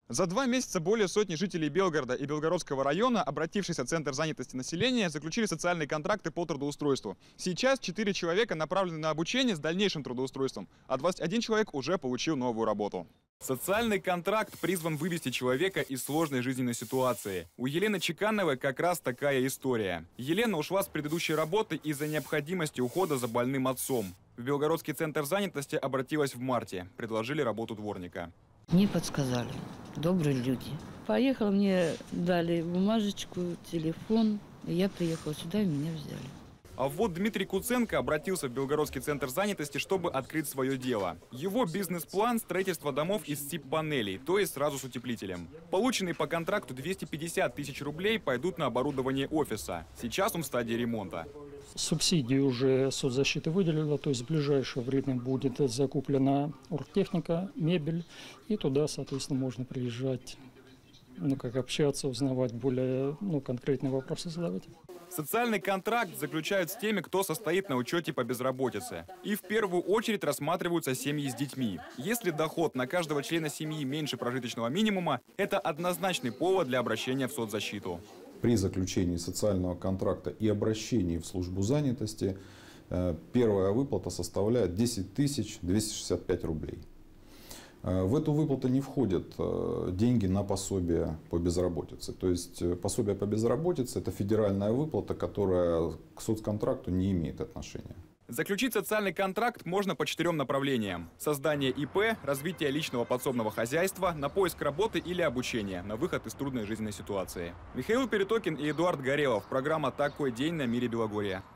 За 2 месяца более сотни жителей Белгорода и Белгородского района, обратившись в Центр занятости населения, заключили социальные контракты по трудоустройству. Сейчас 4 человека направлены на обучение с дальнейшим трудоустройством, а 21 человек уже получил новую работу. Социальный контракт призван вывести человека из сложной жизненной ситуации. У Елены Чекановой как раз такая история. Елена ушла с предыдущей работы из-за необходимости ухода за больным отцом. В Белгородский центр занятости обратилась в марте. Предложили работу дворника. Мне подсказали. Добрые люди. Поехала, мне дали бумажечку, телефон. И я приехала сюда, и меня взяли. А вот Дмитрий Куценко обратился в Белгородский центр занятости, чтобы открыть свое дело. Его бизнес-план – строительство домов из СИП-панелей, то есть сразу с утеплителем. Полученные по контракту 250 тысяч рублей пойдут на оборудование офиса. Сейчас он в стадии ремонта. Субсидии уже соцзащиты выделила, то есть в ближайшее время будет закуплена оргтехника, мебель, и туда, соответственно, можно приезжать, как общаться, узнавать более конкретные вопросы задавать. Социальный контракт заключают с теми, кто состоит на учете по безработице. И в первую очередь рассматриваются семьи с детьми. Если доход на каждого члена семьи меньше прожиточного минимума, это однозначный повод для обращения в соцзащиту. При заключении социального контракта и обращении в службу занятости первая выплата составляет 10 265 рублей. В эту выплату не входят деньги на пособие по безработице. То есть пособие по безработице – это федеральная выплата, которая к соцконтракту не имеет отношения. Заключить социальный контракт можно по 4 направлениям. Создание ИП, развитие личного подсобного хозяйства, на поиск работы или обучение, на выход из трудной жизненной ситуации. Михаил Перетокин и Эдуард Горелов. Программа «Такой день» на Мире Белогорья.